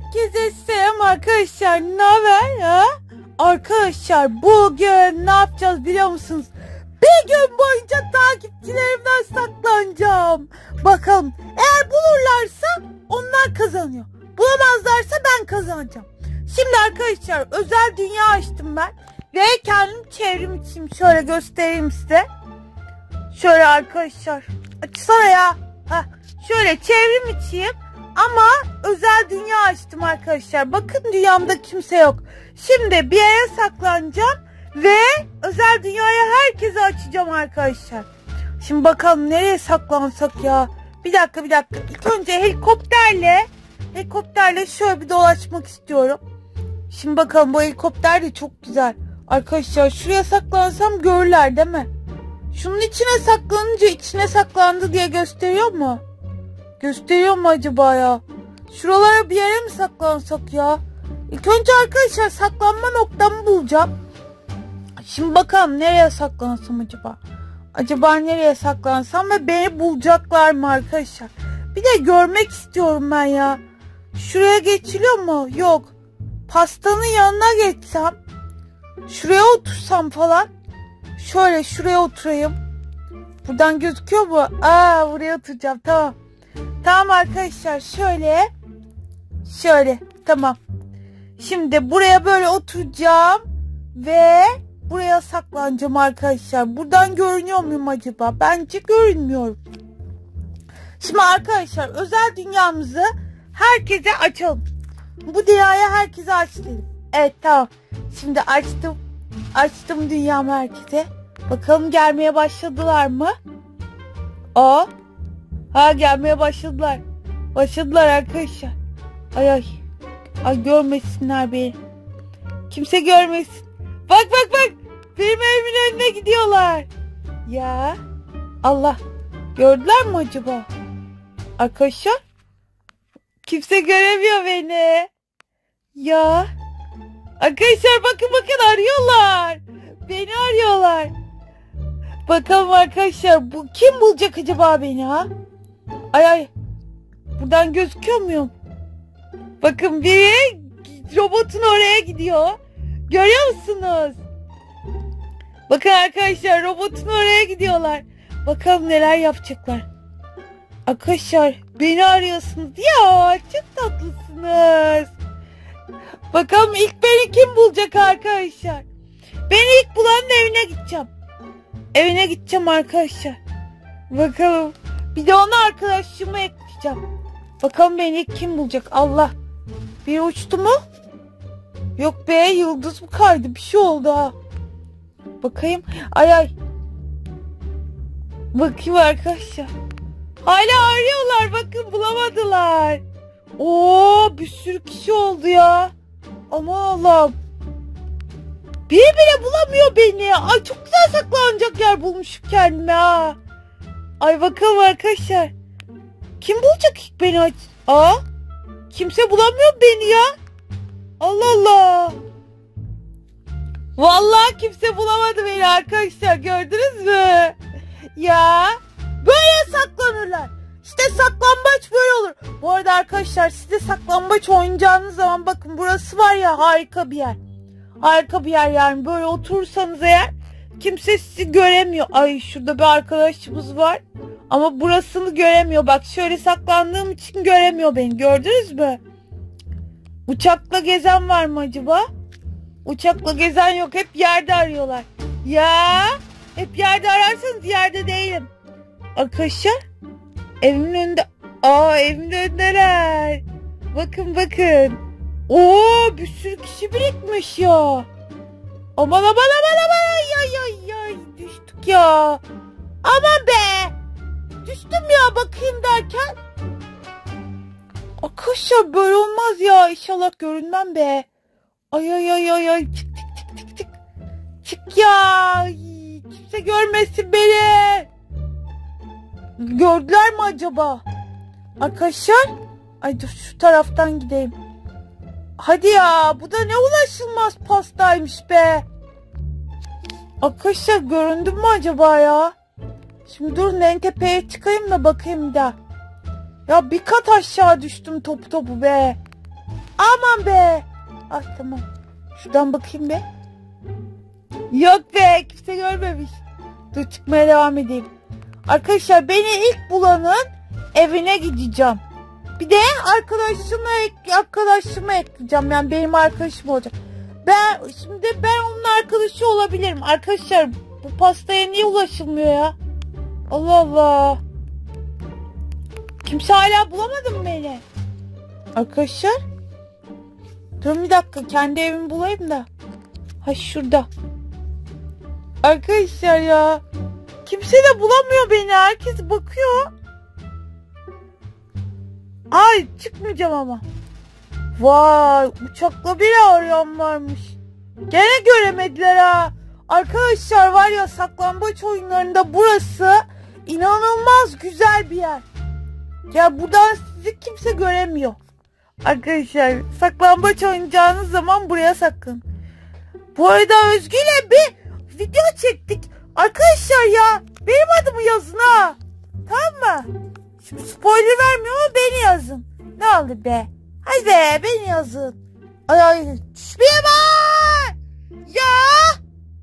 Herkese selam arkadaşlar. Ne haber ha? Arkadaşlar bugün ne yapacağız biliyor musunuz? Bir gün boyunca takipçilerimden saklanacağım. Bakalım eğer bulurlarsa onlar kazanıyor. Bulamazlarsa ben kazanacağım. Şimdi arkadaşlar özel dünya açtım ben. Ve kendim çevrim içeyim. Şöyle göstereyim size. Şöyle arkadaşlar. Açsana ya. Heh. Şöyle çevrim içeyim. Ama özel dünya açtım arkadaşlar. Bakın dünyamda kimse yok. Şimdi bir yere saklanacağım. Ve özel dünyaya herkese açacağım arkadaşlar. Şimdi bakalım nereye saklansak ya. Bir dakika. İlk önce helikopterle şöyle bir dolaşmak istiyorum. Şimdi bakalım bu helikopter de çok güzel. Arkadaşlar şuraya saklansam görürler değil mi? Şunun içine saklanınca içine saklandı diye gösteriyor mu? Gösteriyor mu acaba ya? Şuralara bir yere mi saklansak ya? İlk önce arkadaşlar saklanma noktamı bulacağım. Şimdi bakalım nereye saklansam acaba? Acaba nereye saklansam ve beni bulacaklar mı arkadaşlar? Bir de görmek istiyorum ben ya. Şuraya geçiliyor mu? Yok. Pastanın yanına geçsem. Şuraya otursam falan. Şöyle şuraya oturayım. Buradan gözüküyor mu? Buraya oturacağım. Tamam. Tamam arkadaşlar şöyle tamam. Şimdi buraya böyle oturacağım ve buraya saklanacağım arkadaşlar. Buradan görünüyor muyum acaba? Bence görünmüyorum. Şimdi arkadaşlar özel dünyamızı herkese açalım. Bu dünyaya herkese açtım. Evet tamam. Şimdi açtım dünyamı herkese. Bakalım gelmeye başladılar mı? Gelmeye başladılar. Başladılar arkadaşlar. Ay görmesinler beni. Kimse görmesin. Bak. Benim evimin önüne gidiyorlar. Ya. Allah. Gördüler mi acaba? Arkadaşlar. Kimse göremiyor beni. Ya. Arkadaşlar bakın arıyorlar. Beni arıyorlar. Bakalım arkadaşlar bu kim bulacak acaba beni ha? Ay. Buradan gözüküyor muyum? Bakın biri robotun oraya gidiyor. Görüyor musunuz? Bakın arkadaşlar robotun oraya gidiyorlar. Bakalım neler yapacaklar. Arkadaşlar beni arıyorsunuz. Ya çok tatlısınız. Bakalım ilk beni kim bulacak arkadaşlar? Beni ilk bulanın evine gideceğim. Evine gideceğim arkadaşlar. Bakalım. Bir de onu arkadaşımı ekleyeceğim. Bakalım beni ilk kim bulacak? Allah. Bir uçtu mu? Yok be, yıldız mı kaydı? Bir şey oldu ha. Bakayım. Ay. Bakayım arkadaşlar. Hala arıyorlar. Bakın bulamadılar. Bir sürü kişi oldu ya. Aman Allah'ım. Biri bile bulamıyor beni. Ay çok güzel saklanacak yer bulmuşum kendime ha. Ay bakalım arkadaşlar. Kim bulacak ilk beni? Kimse bulamıyor beni ya. Allah Allah. Vallahi kimse bulamadı beni arkadaşlar. Gördünüz mü? Ya. Böyle saklanırlar. İşte saklambaç böyle olur. Bu arada arkadaşlar siz de saklambaç oynayacağınız zaman bakın burası var ya harika bir yer. Harika bir yer yani. Böyle oturursanız eğer kimse sizi göremiyor. Ay şurada bir arkadaşımız var. Ama burasını göremiyor. Bak şöyle saklandığım için göremiyor beni. Gördünüz mü? Uçakla gezen var mı acaba? Uçakla gezen yok. Hep yerde arıyorlar. Ya hep yerde ararsanız yerde değilim. Arkadaşlar evimin önünde. Evimin önündeler. Bakın. Bir sürü kişi birikmiş ya. Aman. Ay düştük ya. Aman be. Düştüm ya bakayım derken. Arkadaşlar böyle olmaz ya. İnşallah görünmem be. Ay. Çık ya. Kimse görmesin beni. Gördüler mi acaba? Arkadaşlar. Ay dur şu taraftan gideyim. Hadi ya. Bu da ne ulaşılmaz pastaymış be. Arkadaşlar göründüm mü acaba ya? Şimdi durun en tepeye çıkayım da bakayım da. Ya bir kat aşağı düştüm topu be. Aman be. Ah tamam. Şuradan bakayım be. Yok be, kimse görmemiş. Dur çıkmaya devam edeyim. Arkadaşlar beni ilk bulanın evine gideceğim. Bir de arkadaşımı ekleyeceğim. Yani benim arkadaşım olacak. Ben onun arkadaşı olabilirim. Arkadaşlar bu pastaya niye ulaşılmıyor ya? Allah Allah. Kimse hala bulamadı mı beni? Arkadaşlar. Durun bir dakika, kendi evimi bulayım da. Ha şurada. Arkadaşlar ya. Kimse de bulamıyor beni. Herkes bakıyor. Ay çıkmayacağım ama. Vay, uçakla bile arayan varmış. Gene göremediler ha. Arkadaşlar var ya, saklambaç oyunlarında burası inanılmaz güzel bir yer. Ya buradan sizi kimse göremiyor. Arkadaşlar saklambaç oynayacağınız zaman buraya sakın. Bu arada Özgü ile bir video çektik. Arkadaşlar ya, benim adımı yazın ha. Tamam mı? Şimdi spoiler vermiyorum ama beni yazın. Ne oldu be? Hadi be, beni yazın. Ay düşmeye var. Ya.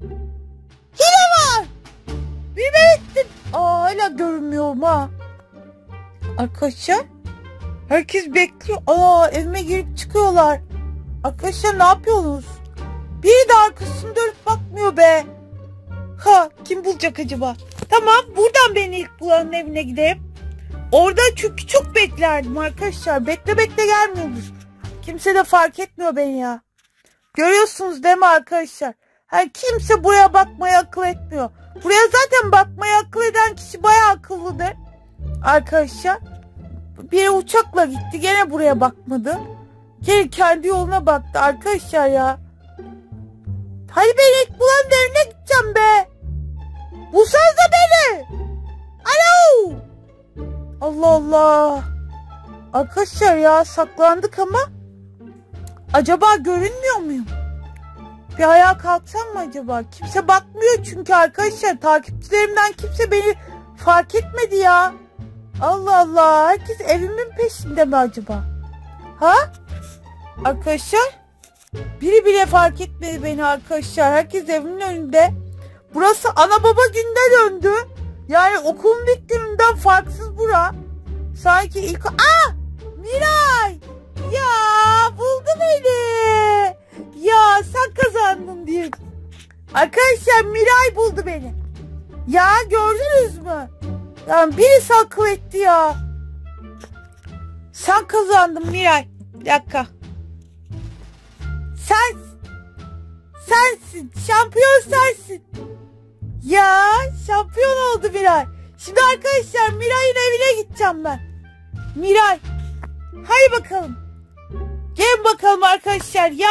Yine var. Bir bittim. Hala görünmüyorum ha. Arkadaşlar. Herkes bekliyor. Evime girip çıkıyorlar. Arkadaşlar ne yapıyorsunuz? Biri de arkasını dönüp bakmıyor be. Ha, kim bulacak acaba? Tamam, buradan beni ilk bulanın evine gideyim. Orada çünkü çok beklerdim arkadaşlar. Bekle gelmiyordur. Kimse de fark etmiyor beni ya. Görüyorsunuz değil mi arkadaşlar? Kimse buraya bakmayı akıl etmiyor. Buraya zaten bakmayı akıl eden kişi bayağı akıllıdır. Arkadaşlar. Biri uçakla gitti. Gene buraya bakmadı. Gene kendi yoluna baktı arkadaşlar ya. Hadi ben ilk bulanın evine gideceğim be. Bulsanıza beni. Alo. Allah Allah. Arkadaşlar ya, saklandık ama acaba görünmüyor muyum? Bir ayağa kalksam mı acaba? Kimse bakmıyor çünkü arkadaşlar. Takipçilerimden kimse beni fark etmedi ya. Allah Allah. Herkes evimin peşinde mi acaba? Ha? Arkadaşlar. Biri bile fark etmedi beni arkadaşlar. Herkes evimin önünde. Burası ana baba gününe döndü. Yani okulun ilk gününden farksız bura. Sanki ilk... Miray! Ya buldu beni. Ya sen kazandın diye. Arkadaşlar Miray buldu beni. Ya gördünüz mü? Yani birisi akıl etti ya. Sen kazandın Miray. Bir dakika. Sensin. Şampiyon sensin. Ya şampiyon oldu Miray. Şimdi arkadaşlar Miray'ın evine gideceğim ben. Miray. Hadi bakalım. Gelin bakalım arkadaşlar ya.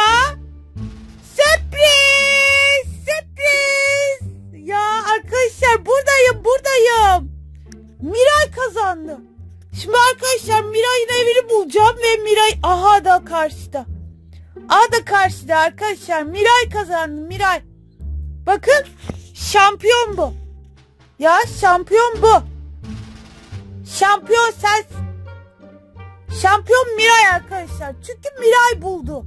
Sürpriz. Ya arkadaşlar buradayım. Miray kazandı. Şimdi arkadaşlar Miray'ın evini bulacağım ve Miray da karşıda. Arkadaşlar Miray kazandı. Miray. Bakın, şampiyon bu. Ya şampiyon bu. Şampiyon sensin. Şampiyon Miray arkadaşlar. Çünkü Miray buldu.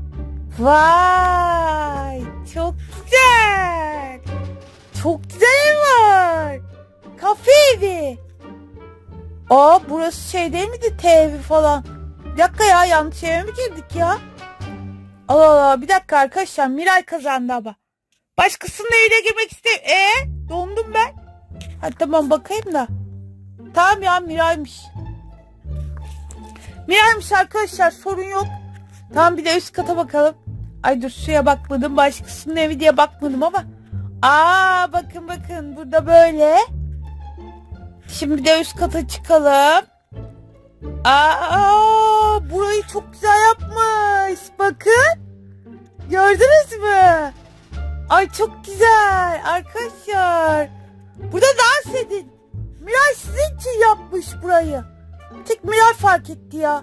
Vay, çok güzel. Çok güzel var. Kafe evi. Burası şey değil miydi? T evi falan. Bir dakika ya, yanlış eve mi girdik ya? Allah Allah, bir dakika arkadaşlar, Miray kazandı ama. Başkasının evine girmek istemiyorum. Dondum ben. Tamam bakayım da. Tamam ya, Miray'mış. Miray'mış arkadaşlar, sorun yok. Tamam, bir de üst kata bakalım. Ay dur, suya bakmadım, başkasının evi diye bakmadım ama. Bakın burada böyle. Şimdi de üst kata çıkalım. Burayı çok güzel yapmış. Bakın. Gördünüz mü? Ay çok güzel arkadaşlar. Burada dans edin. Miray sizin için yapmış burayı. Tek Miray fark etti ya.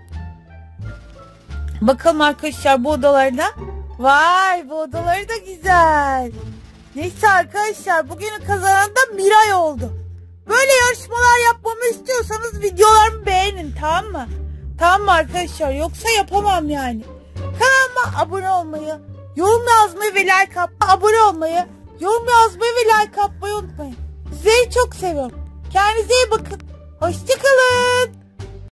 Bakalım arkadaşlar bu odalarına. Vay, bu odaları da güzel. Neyse arkadaşlar, bugünün kazanan da Miray oldu. Böyle yarışmalar yapmamı istiyorsanız videolarımı beğenin, tamam mı? Tamam mı arkadaşlar? Yoksa yapamam yani. Kanalıma abone olmayı, yorum yazmayı ve like atmayı, abone olmayı, yorum yazmayı ve like atmayı unutmayın. Sizleri çok seviyorum. Kendinize iyi bakın. Hoşçakalın.